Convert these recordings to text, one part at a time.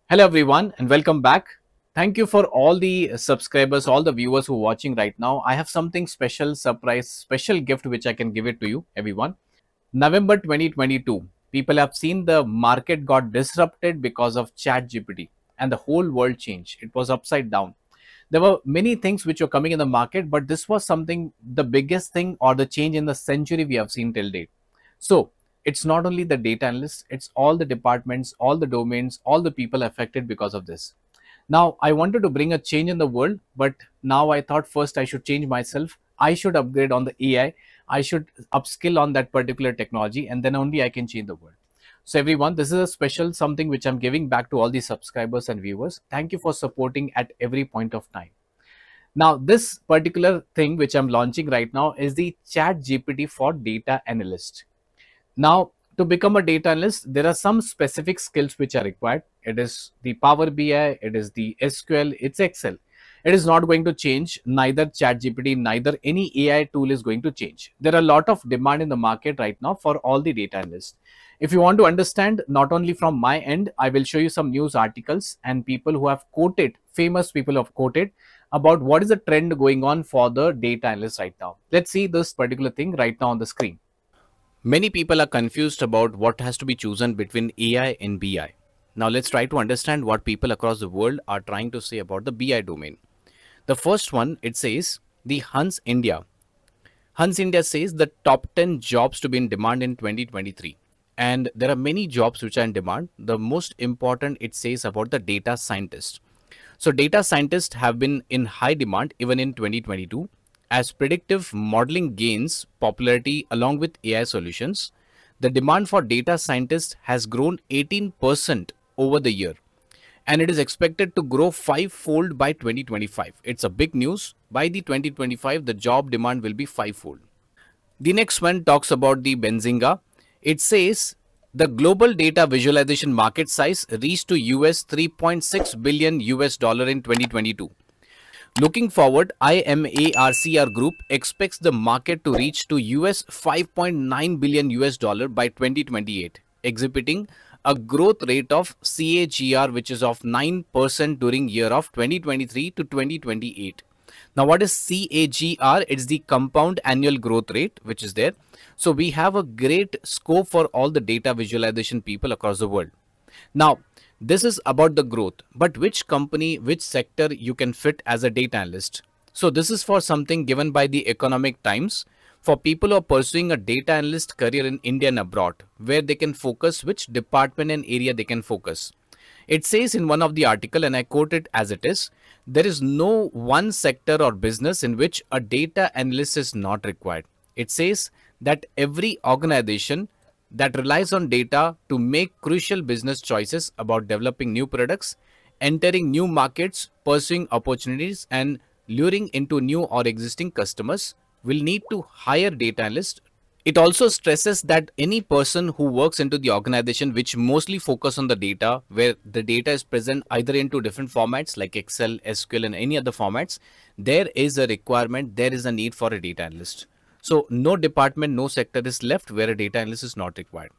Hello everyone and welcome back. Thank you for all the subscribers, all the viewers who are watching right now. I have something special, surprise, special gift which I can give it to you, everyone. November 2022, people have seen the market got disrupted because of ChatGPT and the whole world changed. It was upside down. There were many things which were coming in the market, but this was something, the biggest thing or the change in the century we have seen till date. So it's not only the data analysts, it's all the departments, all the domains, all the people affected because of this. Now, I wanted to bring a change in the world, but now I thought first I should change myself. I should upgrade on the AI. I should upskill on that particular technology, and then only I can change the world. So everyone, this is a special something which I'm giving back to all the subscribers and viewers. Thank you for supporting at every point of time. Now, this particular thing which I'm launching right now is the Chat GPT for Data Analyst. Now, to become a data analyst, there are some specific skills which are required. It is the Power BI, it is the SQL, it's Excel. It is not going to change. Neither ChatGPT, neither any AI tool is going to change. There are a lot of demand in the market right now for all the data analysts. If you want to understand, not only from my end, I will show you some news articles and people who have quoted, famous people have quoted about what is the trend going on for the data analyst right now. Let's see this particular thing right now on the screen. Many people are confused about what has to be chosen between AI and BI. Now let's try to understand what people across the world are trying to say about the BI domain. The first one, it says the Hans India. Hans India says the top 10 jobs to be in demand in 2023. And there are many jobs which are in demand. The most important, it says about the data scientist. So data scientists have been in high demand even in 2022. As predictive modeling gains popularity along with AI solutions, the demand for data scientists has grown 18% over the year, and it is expected to grow five-fold by 2025. It's a big news. By the 2025, the job demand will be five-fold. The next one talks about the Benzinga. It says the global data visualization market size reached to US 3.6 billion US dollar in 2022. Looking forward, IMARCR Group expects the market to reach to US 5.9 billion US dollar by 2028, exhibiting a growth rate of CAGR which is of 9% during year of 2023 to 2028. Now, what is CAGR? It's the compound annual growth rate which is there. So we have a great scope for all the data visualization people across the world. Now, this is about the growth, but which company, which sector you can fit as a data analyst? So this is for something given by the Economic Times for people who are pursuing a data analyst career in India and abroad, where they can focus, which department and area they can focus. It says in one of the article, and I quote it as it is, there is no one sector or business in which a data analyst is not required. It says that every organization that relies on data to make crucial business choices about developing new products, entering new markets, pursuing opportunities, and luring into new or existing customers will need to hire data analysts. It also stresses that any person who works into the organization which mostly focus on the data, where the data is present either into different formats like Excel, SQL, and any other formats, there is a requirement, there is a need for a data analyst. So no department, no sector is left where a data analyst is not required.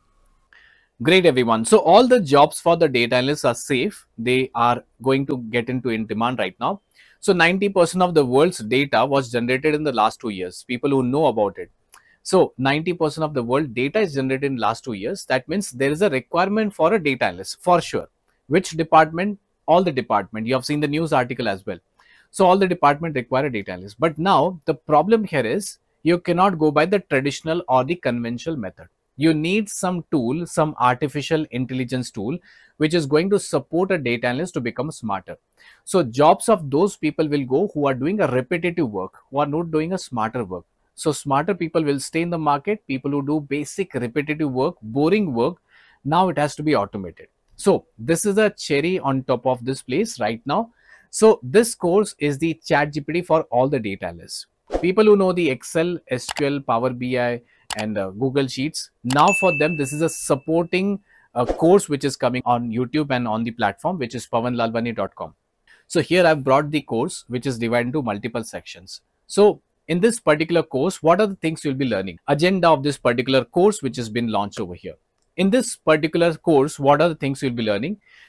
Great, everyone. So all the jobs for the data analysts are safe. They are going to get into in demand right now. So 90% of the world's data was generated in the last 2 years. People who know about it. So 90% of the world data is generated in last 2 years. That means there is a requirement for a data analyst for sure. Which department? All the department. You have seen the news article as well. So all the department require a data analyst. But now the problem here is you cannot go by the traditional or the conventional method. You need some tool, some artificial intelligence tool, which is going to support a data analyst to become smarter. So jobs of those people will go who are doing a repetitive work, who are not doing a smarter work. So smarter people will stay in the market. People who do basic repetitive work, boring work, now it has to be automated. So this is a cherry on top of this place right now. So this course is the ChatGPT for all the data analysts. People who know the Excel, SQL, Power BI, and Google Sheets. Now for them, this is a supporting course which is coming on YouTube and on the platform, which is pavanlalwani.com. So here I've brought the course, which is divided into multiple sections. So in this particular course, what are the things you'll be learning? Agenda of this particular course, which has been launched over here. In this particular course, what are the things you'll be learning?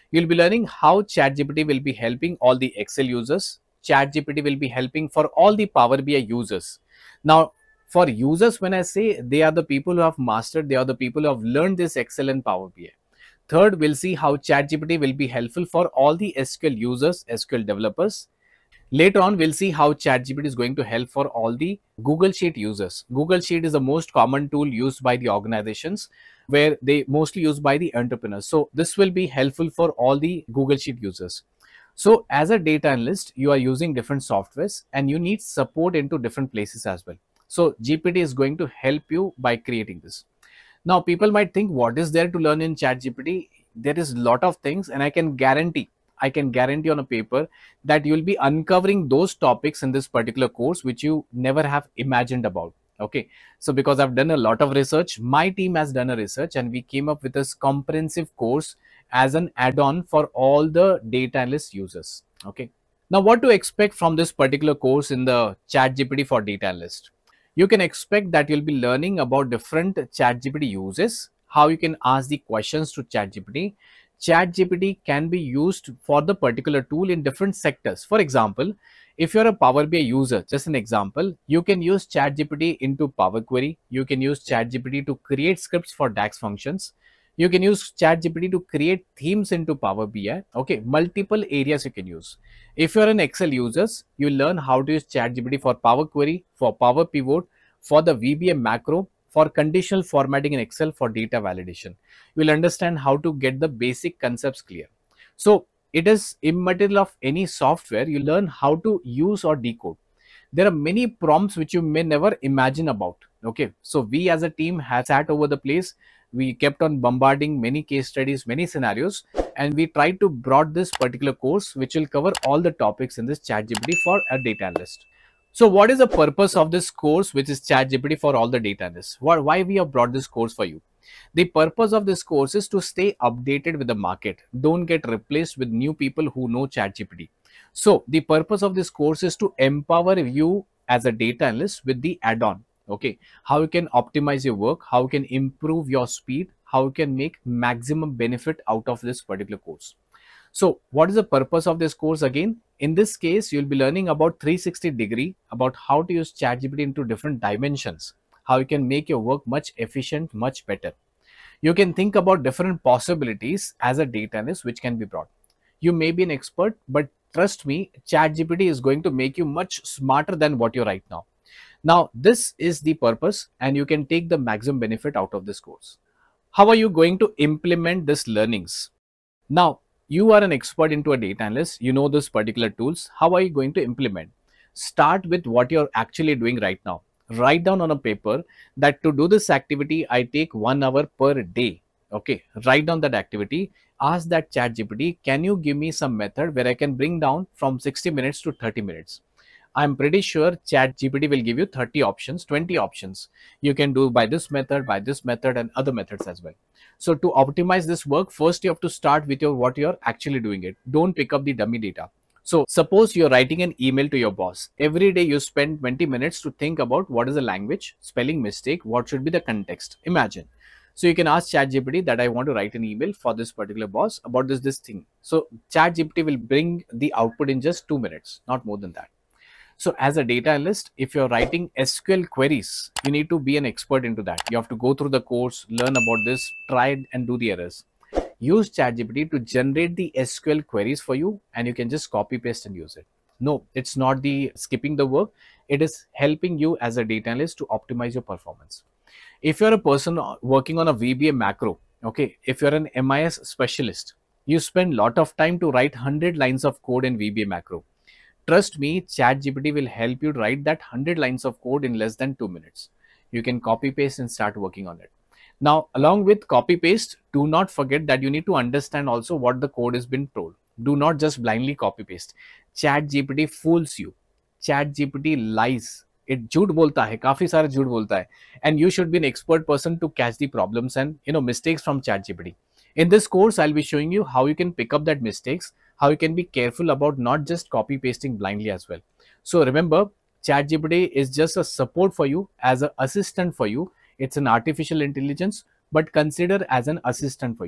You'll be learning how ChatGPT will be helping all the Excel users. ChatGPT will be helping for all the Power BI users. Now, for users, when I say they are the people who have mastered, they are the people who have learned this Excel and Power BI. Third, we'll see how ChatGPT will be helpful for all the SQL users, SQL developers. Later on, we'll see how ChatGPT is going to help for all the Google Sheet users. Google Sheet is the most common tool used by the organizations, where they mostly used by the entrepreneurs. So this will be helpful for all the Google Sheet users. So as a data analyst, you are using different softwares and you need support into different places as well. So GPT is going to help you by creating this. Now, people might think, what is there to learn in ChatGPT? There is a lot of things, and I can guarantee on a paper that you will be uncovering those topics in this particular course which you never have imagined about. Okay, so because I've done a lot of research, my team has done a research, and we came up with this comprehensive course as an add-on for all the data analyst users. Okay, now what to expect from this particular course in the ChatGPT for data analyst? You can expect that you'll be learning about different ChatGPT uses, how you can ask the questions to ChatGPT. ChatGPT can be used for the particular tool in different sectors. For example, if you're a Power BI user, just an example, you can use ChatGPT into Power Query. You can use ChatGPT to create scripts for DAX functions. You can use ChatGPT to create themes into Power BI. Okay, multiple areas you can use. If you're an Excel user, you learn how to use ChatGPT for Power Query, for Power Pivot, for the VBA macro, for conditional formatting in Excel, for data validation. You will understand how to get the basic concepts clear. So it is immaterial of any software. You learn how to use or decode. There are many prompts which you may never imagine about. Okay, so we as a team have sat over the place. We kept on bombarding many case studies, many scenarios, and we tried to brought this particular course which will cover all the topics in this ChatGPT for a data analyst. So what is the purpose of this course, which is ChatGPT for all the data analysts? Why we have brought this course for you? The purpose of this course is to stay updated with the market. Don't get replaced with new people who know ChatGPT. So the purpose of this course is to empower you as a data analyst with the add-on. Okay, how you can optimize your work, how you can improve your speed, how you can make maximum benefit out of this particular course. So what is the purpose of this course again? In this case, you'll be learning about 360-degree, about how to use ChatGPT into different dimensions, how you can make your work much efficient, much better. You can think about different possibilities as a data analyst which can be brought. You may be an expert, but trust me, ChatGPT is going to make you much smarter than what you're right now. Now, this is the purpose, and you can take the maximum benefit out of this course. How are you going to implement this learnings? Now, you are an expert into a data analyst. You know this particular tools. How are you going to implement? Start with what you're actually doing right now. Write down on a paper that to do this activity, I take 1 hour per day. Okay, write down that activity. Ask that ChatGPT, can you give me some method where I can bring down from 60 minutes to 30 minutes? I'm pretty sure ChatGPT will give you 30 options, 20 options. You can do by this method, and other methods as well. So to optimize this work, first you have to start with what you're actually doing it. Don't pick up the dummy data. So suppose you're writing an email to your boss. Every day you spend 20 minutes to think about what is the language, spelling mistake, what should be the context. Imagine. So you can ask ChatGPT that I want to write an email for this particular boss about this thing. So ChatGPT will bring the output in just 2 minutes, not more than that. So as a data analyst, if you're writing SQL queries, you need to be an expert into that. You have to go through the course, learn about this, try and do the errors. Use ChatGPT to generate the SQL queries for you, and you can just copy paste and use it. No, it's not the skipping the work. It is helping you as a data analyst to optimize your performance. If you're a person working on a VBA macro, okay, if you're an MIS specialist, you spend a lot of time to write 100 lines of code in VBA macro. Trust me, ChatGPT will help you write that 100 lines of code in less than 2 minutes. You can copy paste and start working on it. Now, along with copy paste, do not forget that you need to understand also what the code has been told. Do not just blindly copy paste. ChatGPT fools you. ChatGPT lies. It झूठ बोलता है, काफी सारा झूठ बोलता है, and you should be an expert person to catch the problems and mistakes from ChatGPT. In this course, I'll be showing you how you can pick up that mistakes, how you can be careful about not just copy pasting blindly as well. So remember, ChatGPT is just a support for you, as an assistant for you. It's an artificial intelligence, but consider as an assistant for you.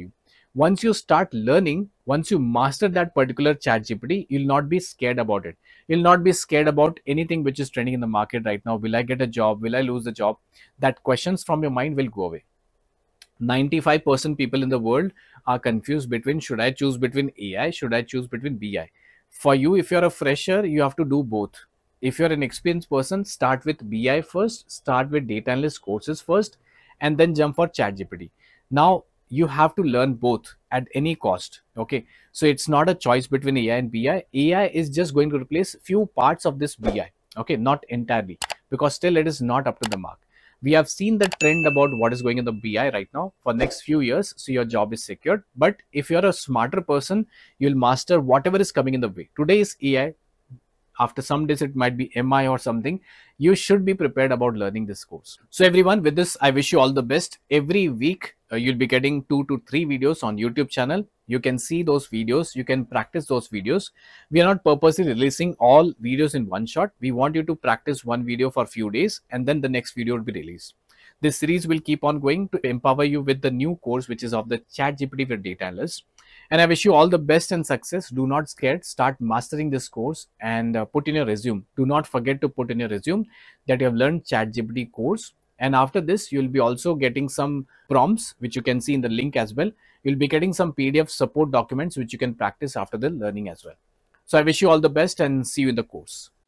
Once you start learning, once you master that particular ChatGPT, you'll not be scared about it. You'll not be scared about anything which is trending in the market right now. Will I get a job? Will I lose the job? That questions from your mind will go away. 95% people in the world are confused between, should I choose between AI, should I choose between BI? For you, if you're a fresher, you have to do both. If you're an experienced person, start with BI first, start with data analyst courses first, and then jump for ChatGPT. Now you have to learn both at any cost. Okay, so it's not a choice between AI and BI. AI is just going to replace few parts of this BI. Okay, not entirely, because still it is not up to the mark. We have seen the trend about what is going in the BI right now for next few years. So your job is secured. But if you're a smarter person, you'll master whatever is coming in the way. Today is AI. After some days, it might be MI or something. You should be prepared about learning this course. So everyone, with this, I wish you all the best. Every week, you'll be getting 2 to 3 videos on YouTube channel. You can see those videos. You can practice those videos. We are not purposely releasing all videos in one shot. We want you to practice one video for a few days, and then the next video will be released. This series will keep on going to empower you with the new course, which is of the ChatGPT for Data Analysts. And I wish you all the best and success. Do not scared. Start mastering this course and put in your resume. Do not forget to put in your resume that you have learned ChatGPT course. And after this, you'll be also getting some prompts, which you can see in the link as well. You'll be getting some PDF support documents, which you can practice after the learning as well. So I wish you all the best and see you in the course.